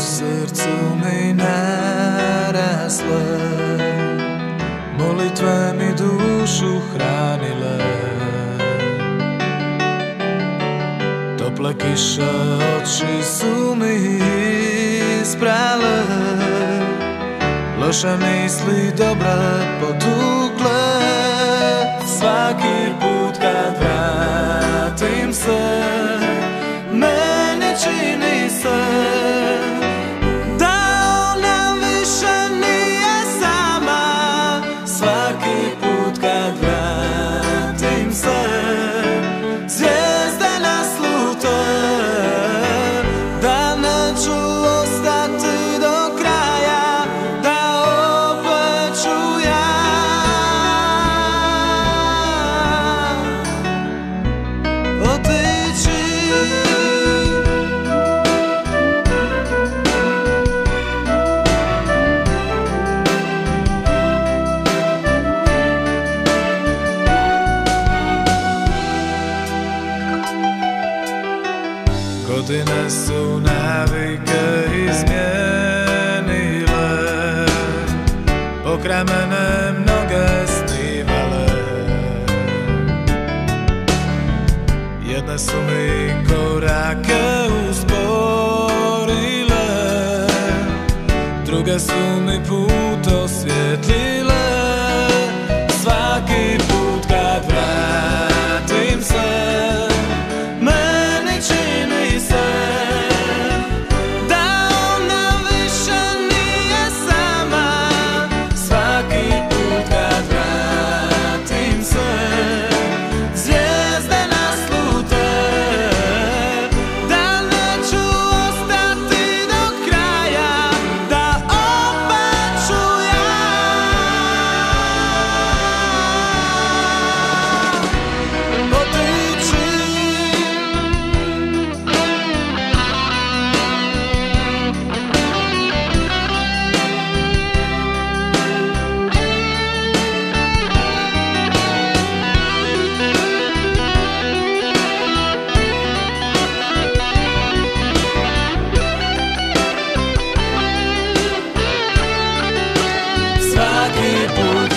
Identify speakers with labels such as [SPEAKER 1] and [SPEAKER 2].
[SPEAKER 1] srcu mi narasle, molitve mi dušu hranile. Tople kiše oči su mi isprale, loše misli dobre potukle. Svaki put kad vratim se, meni čini se da ona više nije sama. Svaki put kad vratim se, zvijezde naslute, da neću ostati do kraja, da opet ću ja otići. Godine su navike izmijenile, pokraj mene mnoge snimale. Jedne su mi korake usporile, druge su mi put osvjetlile. Svaki put kad vratim se, meni čini se da ona više nije sama. Svaki put kad vratim se, zvijezde naslute, da neću ostati do kraja, da opet ću ja otići. Svaki put